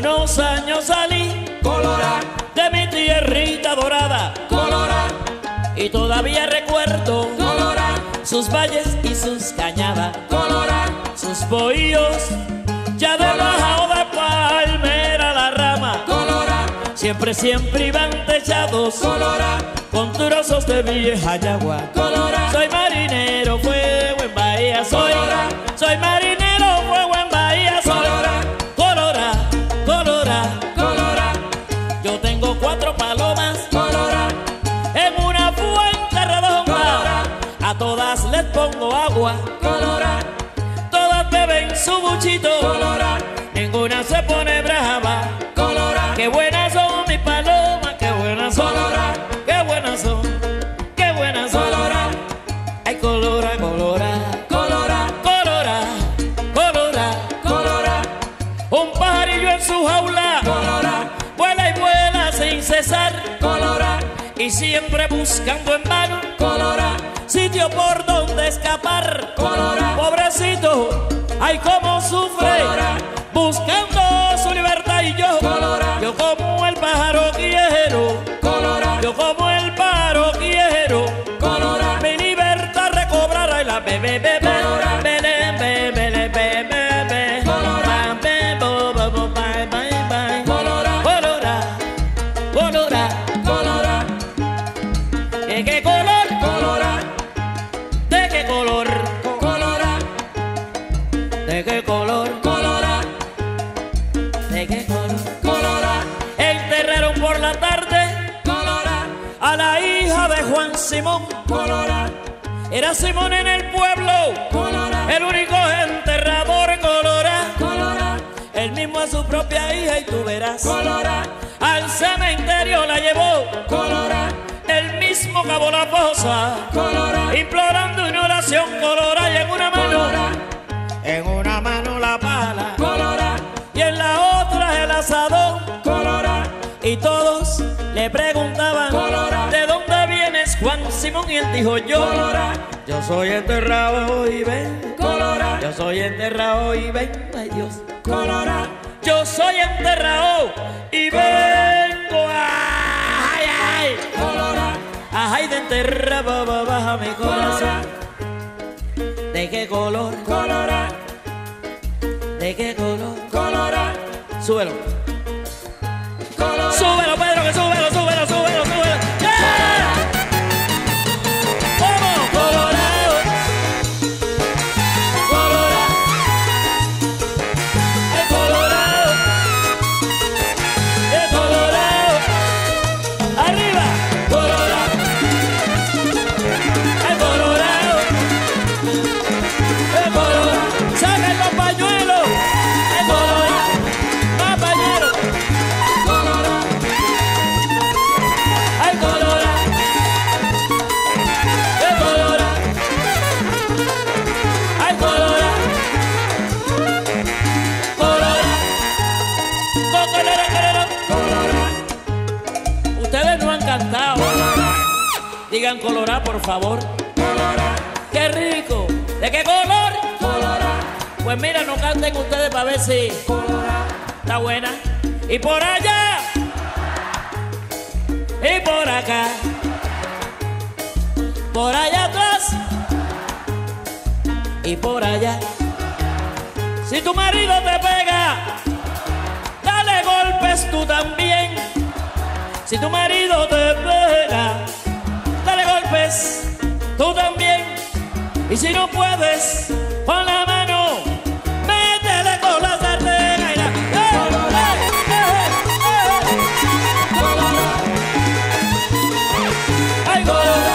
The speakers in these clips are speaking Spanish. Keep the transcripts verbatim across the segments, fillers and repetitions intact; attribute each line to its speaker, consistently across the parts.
Speaker 1: unos años salí
Speaker 2: Colorá,
Speaker 1: de mi tierrita dorada,
Speaker 2: colorá,
Speaker 1: y todavía recuerdo
Speaker 2: colorá,
Speaker 1: sus valles y sus cañadas,
Speaker 2: colorá,
Speaker 1: sus bohíos, ya debajo de palmera la rama,
Speaker 2: colorá,
Speaker 1: siempre, siempre iban techados
Speaker 2: colorá,
Speaker 1: con trozos de vieja yagua.
Speaker 2: colorá,
Speaker 1: Soy marinero, fuego en Bahía, soy,
Speaker 2: Colorá.
Speaker 1: soy marinero, fuego en Bahía, soy.
Speaker 2: colorá,
Speaker 1: Colorá, colorá,
Speaker 2: colorá,
Speaker 1: yo tengo cuatro palomas
Speaker 2: colorá,
Speaker 1: en una fuente redonda,
Speaker 2: Colorá.
Speaker 1: a todas les pongo agua,
Speaker 2: colorá,
Speaker 1: todas beben su buchito,
Speaker 2: colorá,
Speaker 1: ninguna se pone brava.
Speaker 2: colorá,
Speaker 1: Qué buenas son mis palomas, qué buenas son,
Speaker 2: colorá,
Speaker 1: qué buenas son, qué buenas son.
Speaker 2: colorá,
Speaker 1: Ay, colora, colora,
Speaker 2: colorá,
Speaker 1: colora, colora.
Speaker 2: colorá,
Speaker 1: Un pajarillo en su jaula
Speaker 2: colorá,
Speaker 1: vuela y vuela sin cesar,
Speaker 2: colorá,
Speaker 1: y siempre buscando en vano
Speaker 2: colorá,
Speaker 1: sitio por donde escapar.
Speaker 2: Colorá.
Speaker 1: Pobrecito, ay cómo sufre
Speaker 2: Colorá.
Speaker 1: buscando su libertad, y yo,
Speaker 2: Colorá.
Speaker 1: yo como el pájaro quiero,
Speaker 2: colorá,
Speaker 1: yo como el pájaro quiero
Speaker 2: colorá,
Speaker 1: mi libertad recobrar. Ay, la bebé, bebé,
Speaker 2: Colorá.
Speaker 1: bele, bebé, bebé, bebé,
Speaker 2: Colorá.
Speaker 1: bye, bo, bo, bo, bye, bye, bye.
Speaker 2: colorá,
Speaker 1: Colorá, colorá,
Speaker 2: colorá,
Speaker 1: ¿de qué color?
Speaker 2: colorá,
Speaker 1: ¿De qué color?
Speaker 2: colorá,
Speaker 1: ¿De qué color?
Speaker 2: colorá,
Speaker 1: ¿De qué color?
Speaker 2: colorá,
Speaker 1: Enterraron por la tarde
Speaker 2: colorá,
Speaker 1: a la hija de Juan Simón.
Speaker 2: colorá,
Speaker 1: Era Simón en el pueblo,
Speaker 2: colorá,
Speaker 1: el único enterrador. Colorá,
Speaker 2: colorá,
Speaker 1: él mismo a su propia hija, y tú verás,
Speaker 2: colorá,
Speaker 1: al cementerio la llevó,
Speaker 2: colorá,
Speaker 1: él mismo cavó la fosa,
Speaker 2: colorá,
Speaker 1: implorando una oración. Colorá, y en una mano,
Speaker 2: colorá,
Speaker 1: en una mano la pala,
Speaker 2: colorá,
Speaker 1: y en la otra el asadón.
Speaker 2: colorá,
Speaker 1: Y todos le preguntaban,
Speaker 2: Colorá.
Speaker 1: ¿de dónde vienes, Juan Simón? Y él dijo, yo,
Speaker 2: colorá,
Speaker 1: yo soy enterrado y ven,
Speaker 2: colorá,
Speaker 1: yo soy enterrado y ven, ay Dios,
Speaker 2: colorá,
Speaker 1: yo soy enterrado y vengo, ay, ay,
Speaker 2: colorá,
Speaker 1: ay, de enterrado baja mi corazón. ¿De qué color?
Speaker 2: colorá,
Speaker 1: ¿De qué color?
Speaker 2: colorá,
Speaker 1: Súbelo,
Speaker 2: colorá,
Speaker 1: súbelo, Pedro, que súbelo, súbelo, súbelo, súbelo. ¡Yeah! ¡Vamos! Colorado,
Speaker 2: colorá,
Speaker 1: el Colorado, el Colorado, arriba,
Speaker 2: colorá,
Speaker 1: el Colorado, el Colorado, saquen los pañuelos, el Colorado, más pañuelos,
Speaker 2: colorá,
Speaker 1: el Colorado, el Colorado, el Colorado, Colorado, Colorado,
Speaker 2: colorá,
Speaker 1: ustedes no han cantado.
Speaker 2: colorá,
Speaker 1: Digan Colorá, por favor.
Speaker 2: colorá,
Speaker 1: ¡Qué rico! ¿De qué color?
Speaker 2: colorá,
Speaker 1: Pues mira, no canten ustedes para ver si
Speaker 2: colorá,
Speaker 1: está buena. Y por allá, y por acá, por allá atrás, y por allá. Si tu marido te pega, dale golpes tú también. Si tu marido te pega, dale golpes tú también. Y si no puedes, pon la mano, métele con la sartén. Ay, la- ¡Eh, eh, eh, eh!
Speaker 2: colorá,
Speaker 1: ¡Ay, Colorá!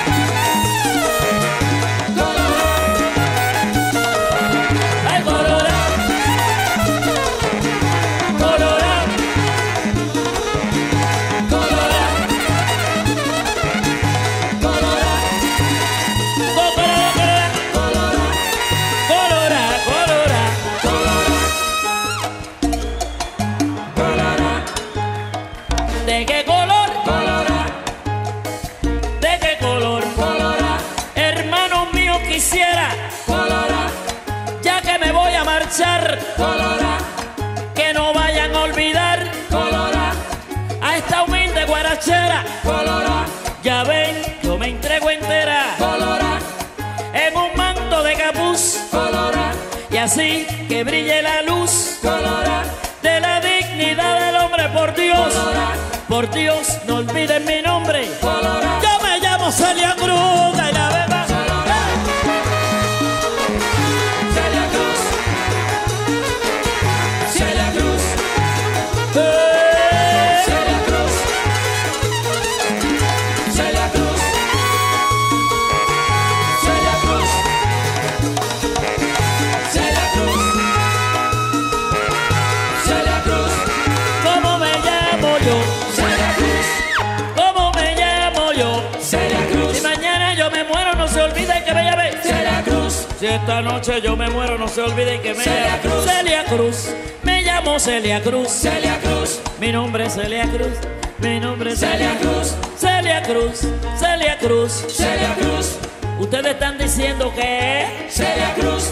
Speaker 2: colorá,
Speaker 1: ¡Ay, Colorá! ¡Colorá!
Speaker 2: colorá, colorá,
Speaker 1: ¡Colorá, Colorá!
Speaker 2: colorá,
Speaker 1: ¡Colorá, Colorá!
Speaker 2: colorá,
Speaker 1: ¿De qué color?
Speaker 2: colorá,
Speaker 1: ¿De qué color?
Speaker 2: colorá,
Speaker 1: Hermano mío, quisiera,
Speaker 2: colorá,
Speaker 1: ya que me voy a marchar,
Speaker 2: colorá,
Speaker 1: que no vayan a olvidar Cruz.
Speaker 2: Colorá,
Speaker 1: Y así que brille la luz
Speaker 2: colorá,
Speaker 1: de la dignidad del hombre, por Dios.
Speaker 2: colorá,
Speaker 1: Por Dios, no olviden mi nombre.
Speaker 2: colorá.
Speaker 1: Yo me llamo Celia Cruz. Y la verdad.
Speaker 2: Celia Cruz, Celia Cruz,
Speaker 1: Eh,
Speaker 2: Celia Cruz, Celia Cruz, Celia Cruz, Celia Cruz, Celia Cruz,
Speaker 1: ¿Cómo me llamo yo?
Speaker 2: Celia Cruz,
Speaker 1: ¿Cómo me llamo yo?
Speaker 2: Celia Cruz,
Speaker 1: Si mañana yo me muero, no se olviden que me llame.
Speaker 2: Celia Cruz,
Speaker 1: Si esta noche yo me muero, no se olviden que me
Speaker 2: Celia
Speaker 1: llame
Speaker 2: Cruz.
Speaker 1: Celia Cruz. Me llamo Celia Cruz.
Speaker 2: Celia Cruz,
Speaker 1: Mi nombre es Celia Cruz. Mi nombre es
Speaker 2: Celia Cruz,
Speaker 1: Celia Cruz. Celia Cruz.
Speaker 2: Celia Cruz,
Speaker 1: Ustedes están diciendo que
Speaker 2: Celia Cruz,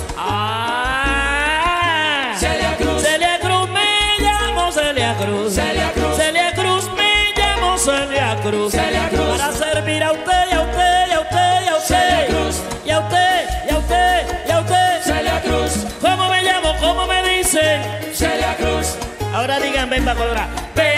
Speaker 1: ah
Speaker 2: Celia Cruz,
Speaker 1: Celia Cruz, me llamo Celia Cruz.
Speaker 2: Celia Cruz,
Speaker 1: Celia Cruz, me llamo Celia Cruz.
Speaker 2: Celia Cruz.
Speaker 1: Para servir a usted, y a usted, y a usted, y a usted.
Speaker 2: Celia Cruz.
Speaker 1: Y a usted, y a usted, y a usted.
Speaker 2: Celia Cruz,
Speaker 1: ¿Cómo me llamo? ¿Cómo me dicen?
Speaker 2: Celia Cruz,
Speaker 1: Ahora digan, ven para Colorado.